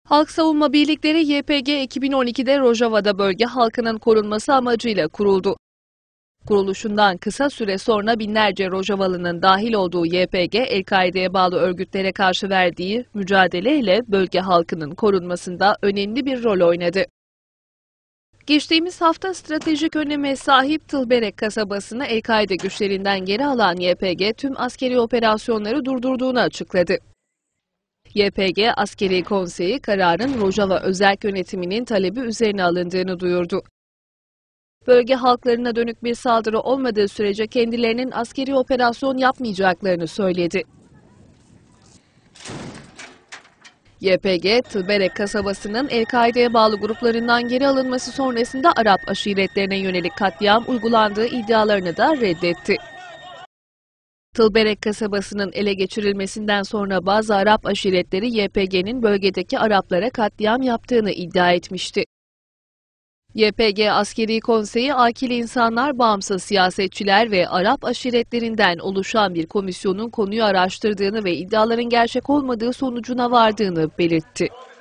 Halk Savunma Birlikleri YPG 2012'de Rojava'da bölge halkının korunması amacıyla kuruldu. Kuruluşundan kısa süre sonra binlerce Rojavalı'nın dahil olduğu YPG, El-Kaide'ye bağlı örgütlere karşı verdiği mücadeleyle bölge halkının korunmasında önemli bir rol oynadı. Geçtiğimiz hafta stratejik öneme sahip Tılberek kasabasını El-Kaide güçlerinden geri alan YPG tüm askeri operasyonları durdurduğunu açıkladı. YPG Askeri Konseyi kararın Rojava Özerk Yönetimi'nin talebi üzerine alındığını duyurdu. Bölge halklarına dönük bir saldırı olmadığı sürece kendilerinin askeri operasyon yapmayacaklarını söyledi. YPG, Tılberek kasabasının El-Kaide'ye bağlı gruplarından geri alınması sonrasında Arap aşiretlerine yönelik katliam uygulandığı iddialarını da reddetti. Tılberek kasabasının ele geçirilmesinden sonra bazı Arap aşiretleri YPG'nin bölgedeki Araplara katliam yaptığını iddia etmişti. YPG Askeri Konseyi, akil insanlar, bağımsız siyasetçiler ve Arap aşiretlerinden oluşan bir komisyonun konuyu araştırdığını ve iddiaların gerçek olmadığı sonucuna vardığını belirtti.